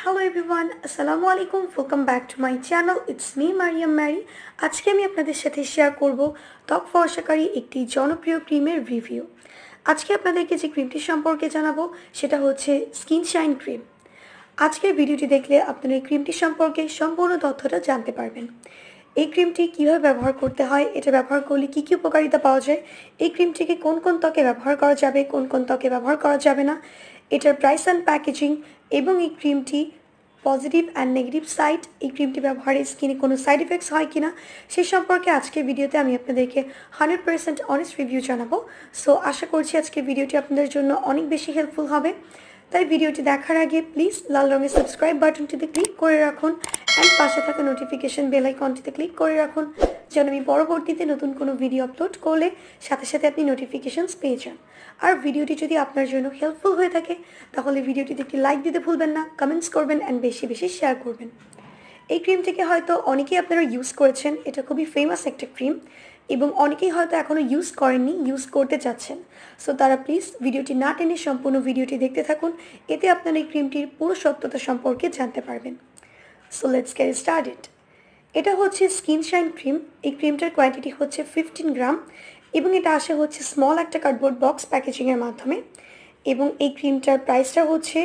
Hello everyone, Assalamu alaikum. Welcome back to my channel. It's me Mariam Mary. আজকে আমি আপনাদের সাথে share করব ত্বক ফর্সাকারী একটি জনপ্রিয় ক্রিমের রিভিউ। আজকে আপনাদেরকে যে ক্রিমটি সম্পর্কে জানাবো সেটা হচ্ছে স্কিনশাইন ক্রিম। আজকের ভিডিওটি দেখলে আপনারা এই ক্রিমটি সম্পর্কে সম্পূর্ণ তথ্যটা জানতে পারবেন। এই ক্রিমটি কিভাবে ব্যবহার করতে হয়, এটা ব্যবহার করলে কি কি উপকারিতা পাওয়া যায়, এই ক্রিমটিকে কোন কোন ত্বকে ব্যবহার করা যাবে, কোন কোন ত্বকে ব্যবহার করা যাবে না, এটার প্রাইস অ্যান্ড প্যাকেজিং এবং এই ক্রিমটি পজিটিভ অ্যান্ড নেগেটিভ সাইড, এই ক্রিমটি ব্যবহারে স্কিনে কোনো সাইড এফেক্টস হয় কিনা সেই সম্পর্কে আজকের ভিডিওতে আমি আপনাদেরকে 100% অনেস্ট রিভিউ জানাবো। সো আশা করছি আজকের ভিডিওটি আপনাদের জন্য অনেক বেশি হেল্পফুল হবে। তাই ভিডিওটি দেখার আগে প্লিজ লাল রঙের সাবস্ক্রাইব বাটনটিতে ক্লিক করে রাখুন অ্যান্ড পাশে থাকা নোটিফিকেশন বেল আইকনটিতে ক্লিক করে রাখুন যেন আমি পরবর্তীতে নতুন কোনো ভিডিও আপলোড করলে সাথে সাথে আপনি নোটিফিকেশনস পেয়ে যান। আর ভিডিওটি যদি আপনার জন্য হেল্পফুল হয়ে থাকে তাহলে ভিডিওটিতে একটি লাইক দিতে ভুলবেন না, কমেন্টস করবেন অ্যান্ড বেশি বেশি শেয়ার করবেন। এই ক্রিমটিকে হয়তো অনেকেই আপনারা ইউজ করেছেন, এটা খুবই ফেমাস একটা ক্রিম এবং অনেকেই হয়তো এখনও ইউজ করেননি, ইউজ করতে চাচ্ছেন। সো তারা প্লিজ ভিডিওটি না টেনে সম্পূর্ণ ভিডিওটি দেখতে থাকুন, এতে আপনারা এই ক্রিমটির পুরো সত্যতা সম্পর্কে জানতে পারবেন। So let's get started. এটা হচ্ছে স্কিনশাইন ক্রিম। এই ক্রিমটার কোয়ান্টিটি হচ্ছে 15 গ্রাম এবং এটা আসে হচ্ছে স্মল একটা কার্ডবোর্ড বক্স প্যাকেজিংয়ের মাধ্যমে এবং এই ক্রিমটার প্রাইসটা হচ্ছে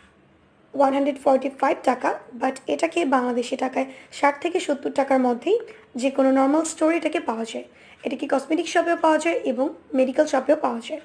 145 টাকা, বাট এটাকে বাংলাদেশি টাকায় 60 থেকে 70 টাকার মধ্যেই যে কোনো নর্মাল স্টোরে এটাকে পাওয়া যায়। এটা কি কসমেটিক শপেও পাওয়া যায় এবং মেডিকেল শপেও পাওয়া যায়।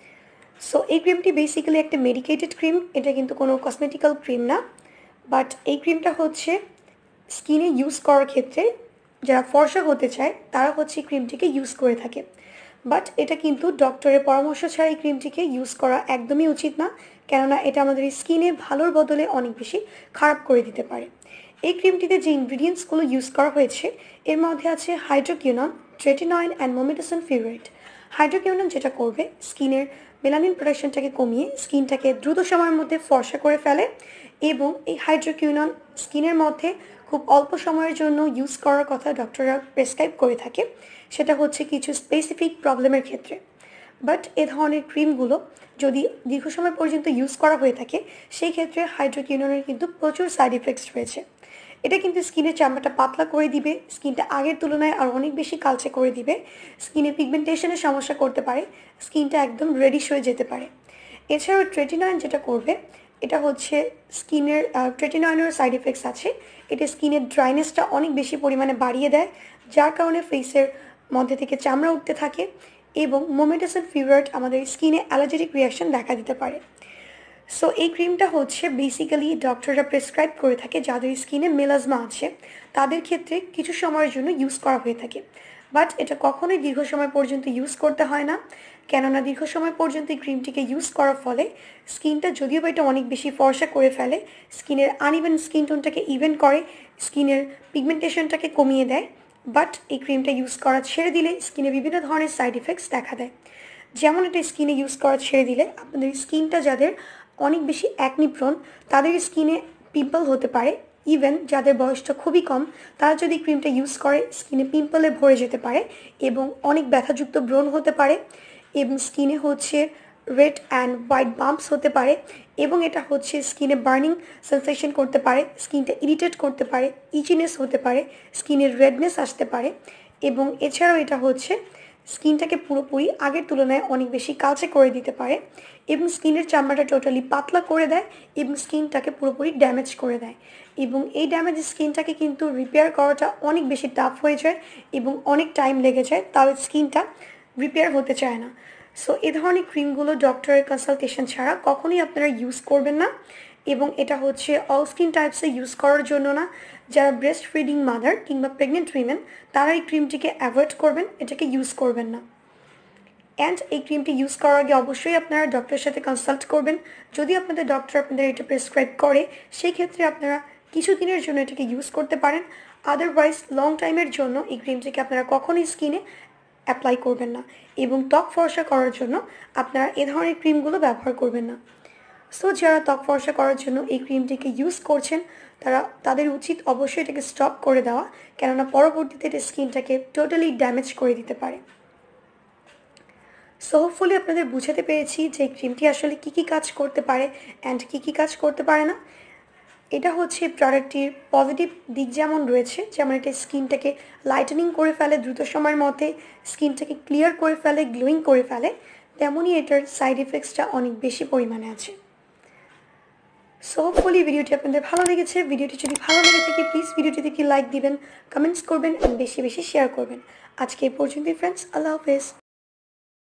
সো এই ক্রিমটি বেসিক্যালি একটা মেডিকেটেড ক্রিম, এটা কিন্তু কোনো কসমেটিক্যাল ক্রিম না। বাট এই ক্রিমটা হচ্ছে স্কিনে ইউজ করার ক্ষেত্রে যারা ফর্সা হতে চায় তারা হচ্ছে এই ক্রিমটিকে ইউজ করে থাকে। বাট এটা কিন্তু ডক্টরের পরামর্শ ছাড়া এই ক্রিমটিকে ইউজ করা একদমই উচিত না, কেননা এটা আমাদের স্কিনে ভালোর বদলে অনেক বেশি খারাপ করে দিতে পারে। এই ক্রিমটিতে যে ইনগ্রিডিয়েন্টসগুলো ইউজ করা হয়েছে এর মধ্যে আছে হাইড্রোকিউনন, ট্রেটিনয়েড অ্যান্ড মোমেটাসন ফিউরেট। হাইড্রোকিউনন যেটা করবে স্কিনের মেলানিন প্রোডাকশনটাকে কমিয়ে স্কিনটাকে দ্রুত সময়ের মধ্যে ফর্সা করে ফেলে এবং এই হাইড্রোকিউনন স্কিনের মধ্যে খুব অল্প সময়ের জন্য ইউজ করার কথা ডক্টররা প্রেসক্রাইব করে থাকে, সেটা হচ্ছে কিছু স্পেসিফিক প্রবলেমের ক্ষেত্রে। বাট এ ধরনের ক্রিমগুলো যদি দীর্ঘ সময় পর্যন্ত ইউজ করা হয়ে থাকে সেই ক্ষেত্রে হাইড্রোকিউননের কিন্তু প্রচুর সাইড ইফেক্টস রয়েছে। এটা কিন্তু স্কিনের চামড়াটা পাতলা করে দিবে, স্কিনটা আগের তুলনায় আর অনেক বেশি কালচে করে দিবে, স্কিনে পিগমেন্টেশনের সমস্যা করতে পারে, স্কিনটা একদম রেডিশ হয়ে যেতে পারে। এছাড়াও ট্রেটিনয়েড যেটা করবে এটা হচ্ছে স্কিনের ট্রেটিনয়েডের সাইড এফেক্টস আছে, এটা স্কিনের ড্রাইনেসটা অনেক বেশি পরিমাণে বাড়িয়ে দেয় যার কারণে ফেসের মধ্যে থেকে চামড়া উঠতে থাকে এবং মোমেটাসন ফিউরেট আমাদের স্কিনে অ্যালার্জেটিক রিয়াকশন দেখা দিতে পারে। সো এই ক্রিমটা হচ্ছে বেসিক্যালি ডক্টররা প্রেসক্রাইব করে থাকে যাদের স্কিনে মেলাজমা আছে তাদের ক্ষেত্রে কিছু সময়ের জন্য ইউজ করা হয়ে থাকে। বাট এটা কখনোই দীর্ঘ সময় পর্যন্ত ইউজ করতে হয় না, কেননা দীর্ঘ সময় পর্যন্ত এই ক্রিমটিকে ইউজ করার ফলে স্কিনটা যদিও বা এটা অনেক বেশি ফর্সা করে ফেলে, স্কিনের আনইভেন স্কিন টোনটাকে ইভেন করে, স্কিনের পিগমেন্টেশনটাকে কমিয়ে দেয়, বাট এই ক্রিমটা ইউজ করা ছেড়ে দিলে স্কিনে বিভিন্ন ধরনের সাইড ইফেক্টস দেখা দেয়। যেমন এটা স্কিনে ইউজ করা ছেড়ে দিলে আপনাদের স্কিনটা যাদের অনেক বেশি অ্যাকনি প্রোন তাদের স্কিনে পিম্পল হতে পারে, ইভেন যাদের বয়সটা খুবই কম তারা যদি ক্রিমটা ইউজ করে স্কিনে পিম্পলে ভরে যেতে পারে এবং অনেক ব্যথাযুক্ত ব্রণ হতে পারে এবং স্কিনে হচ্ছে রেড অ্যান্ড হোয়াইট বাম্পস হতে পারে এবং এটা হচ্ছে স্কিনে বার্নিং সেন্সেশন করতে পারে, স্কিনটা ইরিটেট করতে পারে, ইচিনেস হতে পারে, স্কিনের রেডনেস আসতে পারে এবং এছাড়াও এটা হচ্ছে স্কিনটাকে পুরোপুরি আগের তুলনায় অনেক বেশি কালচে করে দিতে পারে এবং স্কিনের চামড়াটা টোটালি পাতলা করে দেয় এবং স্কিনটাকে পুরোপুরি ড্যামেজ করে দেয় এবং এই ড্যামেজ স্কিনটাকে কিন্তু রিপেয়ার করাটা অনেক বেশি টাফ হয়ে যায় এবং অনেক টাইম লেগে যায়, তাও স্কিনটা রিপেয়ার হতে চায় না। সো এই ধরনের ক্রিমগুলো ডক্টরের কনসালটেশন ছাড়া কখনোই আপনারা ইউজ করবেন না এবং এটা হচ্ছে অল স্কিন টাইপসে ইউজ করার জন্য না। যারা ব্রেস্ট ফিডিং মাদার কিংবা প্রেগনেন্ট উইমেন তারা এই ক্রিমটিকে অ্যাভয়েড করবেন, এটাকে ইউজ করবেন না। অ্যান্ড এই ক্রিমটি ইউজ করার আগে অবশ্যই আপনারা ডক্টরের সাথে কনসাল্ট করবেন। যদি আপনাদের ডক্টর আপনাদের এটা প্রেসক্রাইব করে সেই ক্ষেত্রে আপনারা কিছুদিনের জন্য এটাকে ইউজ করতে পারেন, আদারওয়াইজ লং টাইমের জন্য এই ক্রিমটিকে আপনারা কখনোই স্কিনে অ্যাপ্লাই করবেন না এবং ত্বক ফর্সা করার জন্য আপনারা এ ধরনের ক্রিমগুলো ব্যবহার করবেন না। সো যারা ত্বক ফর্সা করার জন্য এই ক্রিমটিকে ইউজ করছেন তাদের উচিত অবশ্যই এটাকে স্টপ করে দেওয়া, কেননা পরবর্তীতে এটা স্কিনটাকে টোটালি ড্যামেজ করে দিতে পারে। সো হোপফুলি আপনাদের বুঝাতে পেরেছি যে এই ক্রিমটি আসলে কী কী কাজ করতে পারে অ্যান্ড কী কী কাজ করতে পারে না। এটা হচ্ছে প্রোডাক্টটির পজিটিভ দিক যেমন রয়েছে, যেমন এটা স্কিনটাকে লাইটেনিং করে ফেলে দ্রুত সময়ের মধ্যে, স্কিনটাকে ক্লিয়ার করে ফেলে, গ্লোয়িং করে ফেলে, তেমনই এটার সাইড ইফেক্টসটা অনেক বেশি পরিমাণে আছে। সো হোপফুলি ভিডিওটি আপনাদের ভালো লেগেছে। ভিডিওটি যদি ভালো লেগে থাকে প্লিজ ভিডিওটিতে কি লাইক দিবেন, কমেন্টস করবেন, বেশি বেশি শেয়ার করবেন। আজকে এই পর্যন্তই ফ্রেন্ডস, আল্লাহ হাফেজ।